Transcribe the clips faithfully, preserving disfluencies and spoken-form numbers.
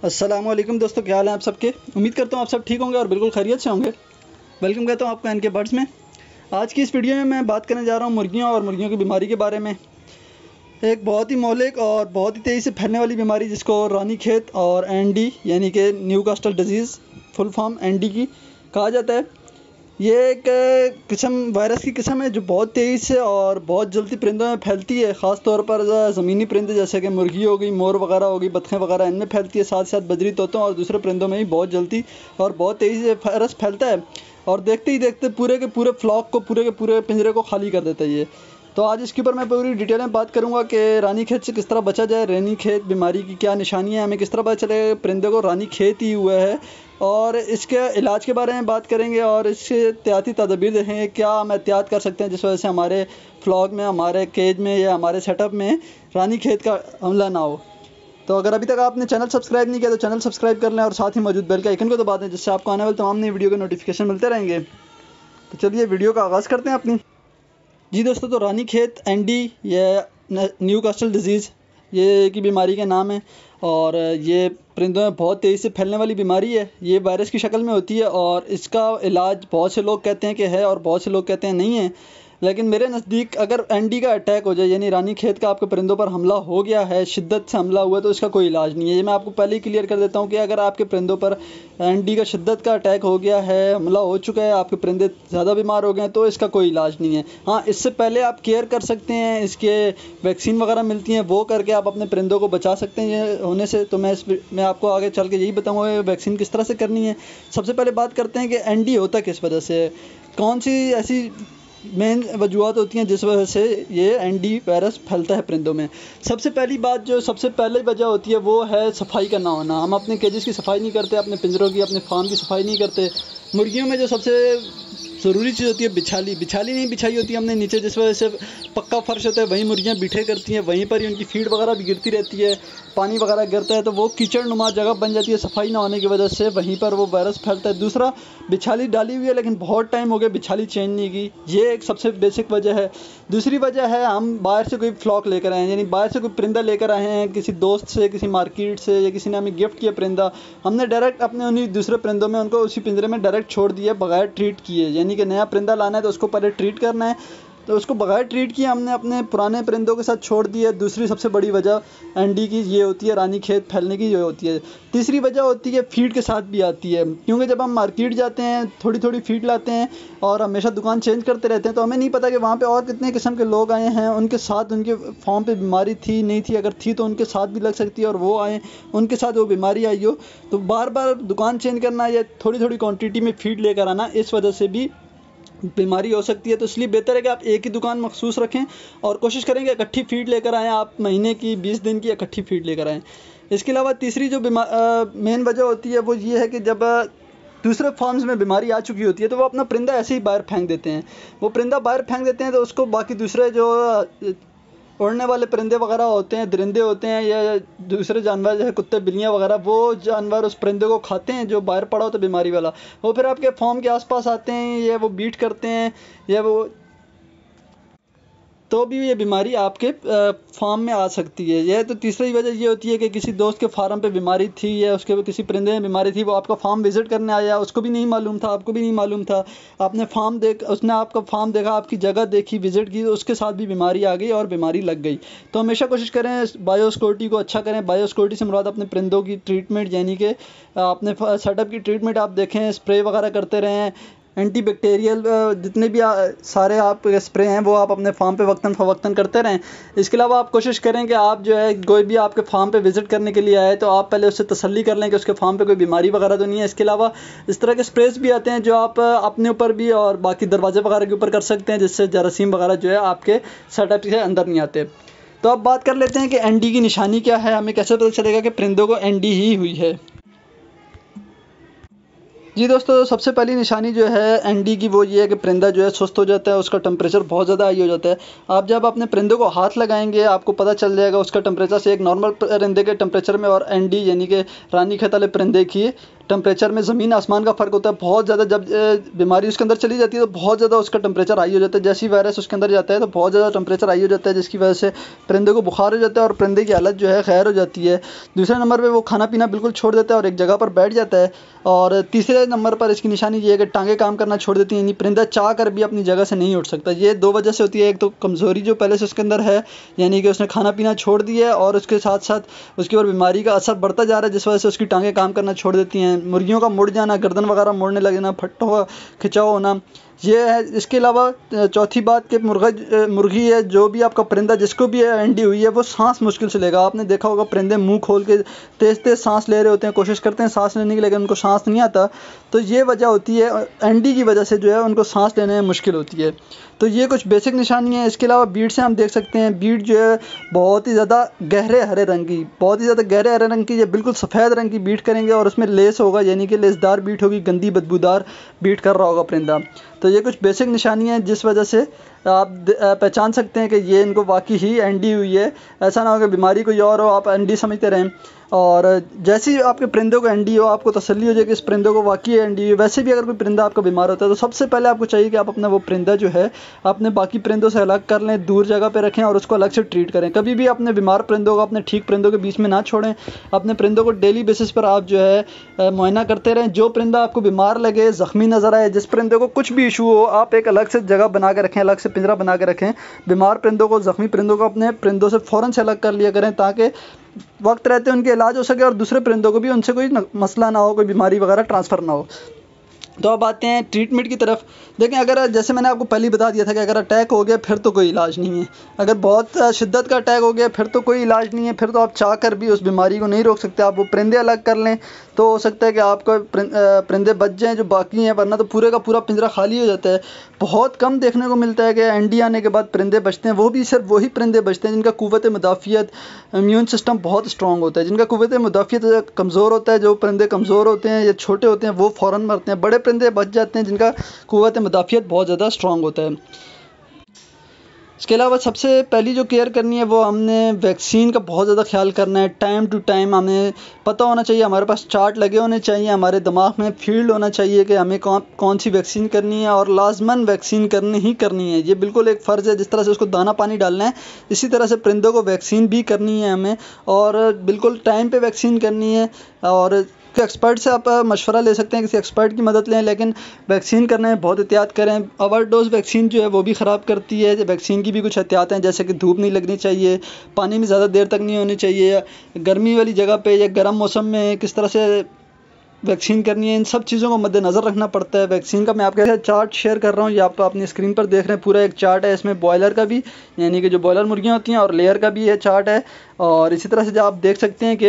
अस्सलाम वालेकुम दोस्तों, क्या हाल है आप सबके। उम्मीद करता हूँ आप सब ठीक होंगे और बिल्कुल खैरियत से होंगे। वेलकम कहता हूँ आपको एन के बर्ड्स में। आज की इस वीडियो में मैं बात करने जा रहा हूँ मुर्गियों और मुर्गियों की बीमारी के बारे में। एक बहुत ही मौलिक और बहुत ही तेज़ी से फैलने वाली बीमारी जिसको रानीखेत और एन डी यानी कि Newcastle disease full form N D की कहा जाता है। ये एक किस्म वायरस की किस्म है जो बहुत तेज़ी से और बहुत जल्दी परिंदों में फैलती है। ख़ास तौर पर ज़मीनी परिंदे जैसे कि मुर्गी हो गई, मोर वगैरह हो गई, बतखें वगैरह, इनमें फैलती है। साथ साथ बजरी तोतों और दूसरे परिंदों में भी बहुत जल्दी और बहुत तेज़ी से वायरस फैलता है और देखते ही देखते पूरे के पूरे फ्लॉक को, पूरे के पूरे पिंजरे को खाली कर देता है ये। तो आज इसके ऊपर मैं पूरी डिटेल में बात करूंगा कि रानीखेत से किस तरह बचा जाए, रानीखेत बीमारी की क्या निशानियां हैं, हमें किस तरह पता चले परिंदे को रानीखेत ही हुआ है, और इसके इलाज के बारे में बात करेंगे और इससे एहतियाती तदबीर देखेंगे क्या हम एहतियात कर सकते हैं जिस वजह से हमारे फ्लॉक में, हमारे केज में या हमारे सेटअप में रानीखेत का हमला ना हो। तो अगर अभी तक आपने चैनल सब्सक्राइब नहीं किया तो चैनल सब्सक्राइब कर लें और साथ ही मौजूद बेल के आइकन को दबा दें जिससे आपको आने वाले तमाम नई वीडियो के नोटिफिकेशन मिलते रहेंगे। तो चलिए वीडियो का आगाज़ करते हैं अपनी। जी दोस्तों, तो रानीखेत एन डी या न्यूकास्टल डिजीज़ ये की बीमारी के नाम है और ये परिंदों में बहुत तेज़ी से फैलने वाली बीमारी है। ये वायरस की शक्ल में होती है और इसका इलाज बहुत से लोग कहते हैं कि है और बहुत से लोग कहते हैं नहीं है। लेकिन मेरे नज़दीक अगर एन डी का अटैक हो जाए यानी रानीखेत का आपके परिंदों पर हमला हो गया है, शिद्दत से हमला हुआ, तो इसका कोई इलाज नहीं है। ये मैं आपको पहले ही क्लियर कर देता हूँ कि अगर आपके परिंदों पर एन डी का शिद्दत का अटैक हो गया है, हमला हो चुका है, आपके परिंदे ज़्यादा बीमार हो गए हैं, तो इसका कोई इलाज नहीं है। हाँ, इससे पहले आप केयर कर सकते हैं, इसके वैक्सीन वगैरह मिलती हैं, वो करके आप अपने परिंदों को बचा सकते हैं ये होने से। तो मैं इस मैं आपको आगे चल के यही बताऊँगा वैक्सीन किस तरह से करनी है। सबसे पहले बात करते हैं कि एन डी होता किस वजह से, कौन सी ऐसी मेन वजूहत होती हैं जिस वजह से ये एन डी वायरस फैलता है परिंदों में। सबसे पहली बात, जो सबसे पहले वजह होती है वो है सफाई का ना होना। हम अपने केजेस की सफाई नहीं करते, अपने पिंजरों की, अपने फार्म की सफाई नहीं करते। मुर्गियों में जो सबसे ज़रूरी चीज़ होती है बिछाली, बिछाली नहीं बिछाई होती हमने नीचे, जिस वजह से पक्का फर्श होता है, वहीं मुर्गियाँ बिठे करती हैं, वहीं पर ही उनकी फीड वगैरह भी गिरती रहती है, पानी वगैरह गिरता है, तो वो कीचड़ नुमा जगह बन जाती है। सफाई ना होने की वजह से वहीं पर वो वायरस फैलता है। दूसरा, बिछाली डाली हुई है लेकिन बहुत टाइम हो गया बिछाली चेंज नहीं की, ये एक सबसे बेसिक वजह है। दूसरी वजह है हम बाहर से कोई फ्लॉक लेकर आए हैं, यानी बाहर से कोई परिंदा लेकर आए हैं, किसी दोस्त से, किसी मार्केट से, या किसी ने हमें गिफ्ट किया परिंदा, हमने डायरेक्ट अपने उन्हीं दूसरे परिंदों में उनको उसी पिंजरे में डायरेक्ट छोड़ दिया बगैर ट्रीट किए। यानी कि नया परिंदा लाना है तो उसको पहले ट्रीट करना है, तो उसको बगैर ट्रीट किए हमने अपने पुराने परिंदों के साथ छोड़ दिया। दूसरी सबसे बड़ी वजह एन डी की ये होती है, रानीखेत फैलने की ये होती है। तीसरी वजह होती है फीड के साथ भी आती है, क्योंकि जब हम मार्केट जाते हैं थोड़ी थोड़ी फीड लाते हैं और हमेशा दुकान चेंज करते रहते हैं, तो हमें नहीं पता कि वहाँ पे और कितने किस्म के लोग आए हैं, उनके साथ उनके फॉर्म पे बीमारी थी नहीं थी, अगर थी तो उनके साथ भी लग सकती है और वो आए उनके साथ वो बीमारी आई हो। तो बार बार दुकान चेंज करना या थोड़ी थोड़ी क्वान्टिटी में फीड लेकर आना, इस वजह से भी बीमारी हो सकती है। तो इसलिए बेहतर है कि आप एक ही दुकान मखसूस रखें और कोशिश करें कि इकट्ठी फीड लेकर आएँ, आप महीने की बीस दिन की इकट्ठी फीड लेकर आएँ। इसके अलावा तीसरी जो मेन वजह होती है वो ये है कि जब दूसरे फार्म्स में बीमारी आ चुकी होती है तो वो अपना परिंदा ऐसे ही बाहर फेंक देते हैं। वो परिंदा बाहर फेंक देते हैं तो उसको बाकी दूसरे जो उड़ने वाले परिंदे वगैरह होते हैं, दरिंदे होते हैं या दूसरे जानवर जैसे कुत्ते बिल्लियाँ वगैरह, वो जानवर उस परिंदे को खाते हैं जो बाहर पड़ा होता है बीमारी वाला। वो फिर आपके फॉर्म के आसपास आते हैं या वो बीट करते हैं या वो, तो भी ये बीमारी आपके फार्म में आ सकती है। यह तो तीसरी वजह ये होती है कि किसी दोस्त के फार्म पे बीमारी थी या उसके किसी परिंदे में बीमारी थी, वो आपका फार्म विज़िट करने आया, उसको भी नहीं मालूम था, आपको भी नहीं मालूम था, आपने फार्म देख उसने आपका फार्म देखा, आपकी जगह देखी, विज़िट की, तो उसके साथ भी बीमारी आ गई और बीमारी लग गई। तो हमेशा कोशिश करें बायोसिक्योरिटी को अच्छा करें। बायोसिक्योरिटी से मुराद अपने परिंदों की ट्रीटमेंट, यानी कि अपने सेटअप की ट्रीटमेंट आप देखें, स्प्रे वगैरह करते रहें, एंटीबैक्टीरियल जितने भी आ, सारे आप स्प्रे हैं वो आप अपने फार्म पे वक्तन फ़वक्तन करते रहें। इसके अलावा आप कोशिश करें कि आप जो है कोई भी आपके फार्म पे विज़िट करने के लिए आए तो आप पहले उससे तसल्ली कर लें कि उसके फार्म पे कोई बीमारी वगैरह तो नहीं है। इसके अलावा इस तरह के स्प्रेस भी आते हैं जो आप अपने ऊपर भी और बाकी दरवाजे वगैरह के ऊपर कर सकते हैं, जिससे जरासीम वगैरह जो है आपके सेटअप के अंदर नहीं आते। तो अब बात कर लेते हैं कि एन डी की निशानी क्या है, हमें कैसे पता चलेगा कि परिंदों को एन डी ही हुई है। जी दोस्तों, सबसे पहली निशानी जो है एन डी की वो ये है कि परिंदा जो है सुस्त हो जाता है, उसका टेम्परेचर बहुत ज़्यादा हाई हो जाता है। आप जब अपने परिंदे को हाथ लगाएंगे आपको पता चल जाएगा उसका टेम्परेचर से एक नॉर्मल परिंदे के टेम्परेचर में और एन डी यानी कि रानीखेत वाले परिंदे की टेम्परेचर में ज़मीन आसमान का फ़र्क होता है बहुत ज़्यादा। जब बीमारी उसके अंदर चली जाती है तो बहुत ज़्यादा उसका टेम्परेचर हाई हो जाता है। जैसे ही वायरस उसके अंदर जाता है तो बहुत ज़्यादा टेम्परेचर हाई हो जाता है, जिसकी वजह से परिंदे को बुखार हो जाता है और परिंदे की हालत जो है खैर हो जाती है। दूसरे नंबर पर वो खाना पीना बिल्कुल छोड़ देता है और एक जगह पर बैठ जाता है। और तीसरे नंबर पर इसकी निशानी ये है कि टांगें काम करना छोड़ देती हैं, यानी परिंदा चाह कर भी अपनी जगह से नहीं उठ सकता। ये दो वजह से होती है, एक तो कमज़ोरी जो पहले से उसके अंदर है, यानी कि उसने खाना पीना छोड़ दिया है, और उसके साथ साथ उसके ऊपर बीमारी का असर बढ़ता जा रहा है, जिस वजह से उसकी टांगें काम करना छोड़ देती हैं। मुर्गियों का मुड़ जाना, गर्दन वगैरह मोड़ने लगना, फट्टा हुआ खिंचाव होना, ये है। इसके अलावा चौथी बात कि मुर्गा मुर्गी है, जो भी आपका परिंदा जिसको भी अंडी हुई है, वो सांस मुश्किल से लेगा। आपने देखा होगा परिंदे मुंह खोल के तेज़ तेज़ सांस ले रहे होते हैं, कोशिश करते हैं सांस लेने की, लेकिन उनको सांस नहीं आता। तो ये वजह होती है, अंडी की वजह से जो है उनको सांस लेने में मुश्किल होती है। तो ये कुछ बेसिक निशानी है। इसके अलावा बीट से हम देख सकते हैं, बीट जो है बहुत ही ज़्यादा गहरे हरे रंग की, बहुत ही ज़्यादा गहरे हरे रंग की, ये बिल्कुल सफ़ेद रंग की बीट करेंगे और उसमें लेस होगा, यानी कि लेसदार बीट होगी, गंदी बदबूदार बीट कर रहा होगा परिंदा। तो ये कुछ बेसिक निशानियाँ हैं जिस वजह से आप पहचान सकते हैं कि ये इनको वाकई ही एंडी हुई है। ऐसा ना हो कि बीमारी कोई और हो, आप एंडी समझते रहें। और जैसे ही आपके परिंदों को एंडी हो, आपको तसल्ली हो जाए कि इस परिंदे को वाकई एंडी हो। वैसे भी अगर कोई परिंदा आपका बीमार होता है तो सबसे पहले आपको चाहिए कि आप अपना वो परिंदा जो है अपने बाकी परिंदों से अलग कर लें, दूर जगह पे रखें और उसको अलग से ट्रीट करें। कभी भी अपने बीमार परिंदों को अपने ठीक परिंदों के बीच में ना छोड़ें। अपने परिंदों को डेली बेसिस पर आप जो है मुआयना करते रहें। जो परिंदा आपको बीमार लगे, ज़ख्मी नज़र आए, जिस परिंदे को कुछ भी इशू हो, आप एक अलग से जगह बना के रखें, अलग से पिंजरा बना के रखें। बीमार परिंदों को, ज़ख्मी परिंदों को अपने परिंदों से फ़ौरन से अलग कर लिया करें, ताकि वक्त रहते उनके इलाज हो सके और दूसरे परिंदों को भी उनसे कोई मसला ना हो, कोई बीमारी वगैरह ट्रांसफ़र ना हो। तो अब आते हैं ट्रीटमेंट की तरफ। देखें, अगर जैसे मैंने आपको पहले ही बता दिया था कि अगर अटैक हो गया फिर तो कोई इलाज नहीं है। अगर बहुत शिद्दत का अटैक हो गया फिर तो कोई इलाज नहीं है, फिर तो आप चाह कर भी उस बीमारी को नहीं रोक सकते। आप वो परिंदे अलग कर लें तो हो सकता है कि आपको परिंदे बच जाएँ जो बाकी हैं, वरना तो पूरे का पूरा पिंजरा खाली हो जाता है। बहुत कम देखने को मिलता है कि एंडी आने के बाद परिंदे बचते हैं, वो भी सिर्फ वही परिंदे बचते हैं जिनका क़ुव्वत मुदाफ़ियत, इम्यून सिस्टम बहुत स्ट्रॉन्ग होता है। जिनका क़ुव्वत मुदाफ़ियत कमज़ोर होता है, जो परिंदे कमज़ोर होते हैं या छोटे होते हैं, वो फ़ौरन मरते हैं। बड़े परिंदे बच जाते हैं जिनका क़ुव्वत मुदाफ़ियत बहुत ज़्यादा स्ट्रॉन्ग होता है। इसके अलावा सबसे पहली जो केयर करनी है वो हमने वैक्सीन का बहुत ज़्यादा ख्याल करना है। टाइम टू टाइम हमें पता होना चाहिए, हमारे पास चार्ट लगे होने चाहिए, हमारे दिमाग में फील्ड होना चाहिए कि हमें कौन कौन सी वैक्सीन करनी है, और लाजमन वैक्सीन करनी ही करनी है। ये बिल्कुल एक फ़र्ज़ है। जिस तरह से उसको दाना पानी डालना है, इसी तरह से परिंदों को वैक्सीन भी करनी है हमें, और बिल्कुल टाइम पर वैक्सीन करनी है। और एक्सपर्ट से आप मशवरा ले सकते हैं, किसी एक्सपर्ट की मदद लें, लेकिन वैक्सीन करने में बहुत एहतियात करें। ओवरडोज वैक्सीन जो है वो भी ख़राब करती है। वैक्सीन की भी कुछ एहतियात हैं, जैसे कि धूप नहीं लगनी चाहिए, पानी में ज़्यादा देर तक नहीं होनी चाहिए, गर्मी वाली जगह पे या गर्म मौसम में किस तरह से वैक्सीन करनी है, इन सब चीज़ों को मद्देनज़र रखना पड़ता है। वैक्सीन का मैं आपके साथ चार्ट शेयर कर रहा हूँ, ये आप अपनी स्क्रीन पर देख रहे हैं। पूरा एक चार्ट है, इसमें बॉयलर का भी, यानी कि जो बॉयलर मुर्गियाँ होती हैं, और लेयर का भी ये चार्ट है। और इसी तरह से जो आप देख सकते हैं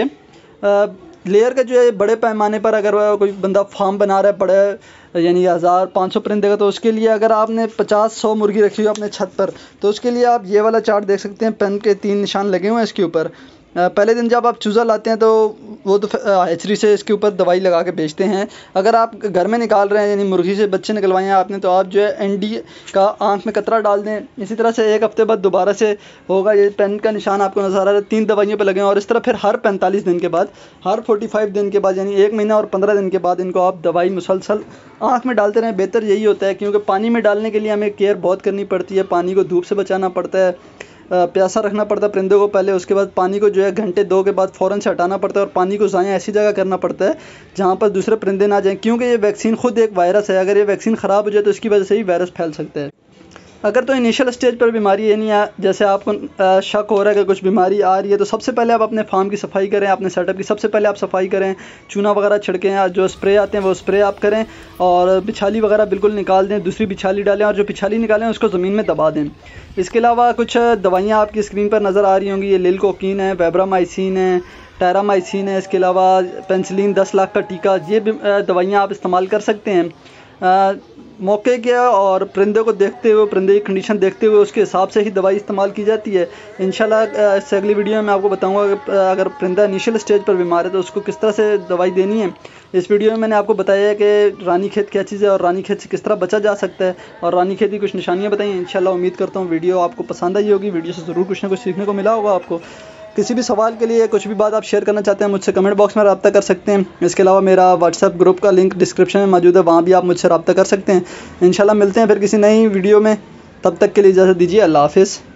कि लेयर का जो है बड़े पैमाने पर अगर कोई बंदा फार्म बना रहा है बड़े, यानी हज़ार पाँच सौ परिंदे का, तो उसके लिए अगर आपने पचास सौ मुर्गी रखी हुई अपने छत पर, तो उसके लिए आप ये वाला चार्ट देख सकते हैं। पेन के तीन निशान लगे हुए हैं इसके ऊपर। पहले दिन जब आप चूज़ा लाते हैं तो वो तो हैचरी से इसके ऊपर दवाई लगा के बेचते हैं। अगर आप घर में निकाल रहे हैं, यानी मुर्गी से बच्चे निकलवाए हैं आपने, तो आप जो है एनडी का आँख में कतरा डाल दें। इसी तरह से एक हफ्ते बाद दोबारा से होगा। ये पेन का निशान आपको नज़र आ रहा है, तीन दवाइयों पे लगे हैं। और इस तरह फिर हर पैंतालीस दिन के बाद, हर पैंतालीस दिन के बाद, यानी एक महीना और पंद्रह दिन के बाद इनको आप दवाई मुसलसल आँख में डालते रहें। बेहतर यही होता है, क्योंकि पानी में डालने के लिए हमें केयर बहुत करनी पड़ती है। पानी को धूप से बचाना पड़ता है, प्यासा रखना पड़ता है परिंदों को पहले, उसके बाद पानी को जो है घंटे दो के बाद फ़ौरन से हटाना पड़ता है, और पानी को ज़ाया ऐसी जगह करना पड़ता है जहाँ पर दूसरे परिंदे ना जाएं, क्योंकि ये वैक्सीन खुद एक वायरस है। अगर ये वैक्सीन ख़राब हो जाए तो इसकी वजह से ही वायरस फैल सकता है। अगर तो इनिशियल स्टेज पर बीमारी है, नहीं जैसे आपको शक हो रहा है कि कुछ बीमारी आ रही है, तो सबसे पहले आप अपने फार्म की सफाई करें, अपने सेटअप की सबसे पहले आप सफाई करें, चूना वगैरह छिड़कें, जो स्प्रे आते हैं वो स्प्रे आप करें, और बिछाली वगैरह बिल्कुल निकाल दें, दूसरी बिछाली डालें, और जो बिछाली निकालें उसको ज़मीन में दबा दें। इसके अलावा कुछ दवाइयाँ आपकी स्क्रीन पर नज़र आ रही होंगी। ये लिलकोकीन है, वेब्रामाइसिन है, टेरामाइसिन है, इसके अलावा पेंसिलिन दस लाख का टीका, ये दवाइयाँ आप इस्तेमाल कर सकते हैं। आ, मौके के और परिंदे को देखते हुए, परिंदे की कंडीशन देखते हुए उसके हिसाब से ही दवाई इस्तेमाल की जाती है। इंशाल्लाह इससे अगली वीडियो में मैं आपको बताऊंगा कि अगर परिंदा इनिशियल स्टेज पर बीमार है तो उसको किस तरह से दवाई देनी है। इस वीडियो में मैंने आपको बताया है कि रानीखेत क्या चीज़ है और रानीखेत से किस तरह बचा जा सकता है, और रानीखेत की कुछ निशानियाँ बताई। इंशाल्लाह उम्मीद करता हूँ वीडियो आपको पसंद आई होगी। वीडियो से ज़रूर कुछ ना कुछ सीखने को मिला होगा आपको। किसी भी सवाल के लिए कुछ भी बात आप शेयर करना चाहते हैं मुझसे कमेंट बॉक्स में रब्ता कर सकते हैं। इसके अलावा मेरा व्हाट्सएप ग्रुप का लिंक डिस्क्रिप्शन में मौजूद है, वहाँ भी आप मुझसे रब्ता कर सकते हैं। इंशाल्लाह मिलते हैं फिर किसी नई वीडियो में, तब तक के लिए इजाज़त दीजिए। अल्लाह हाफ़िज़।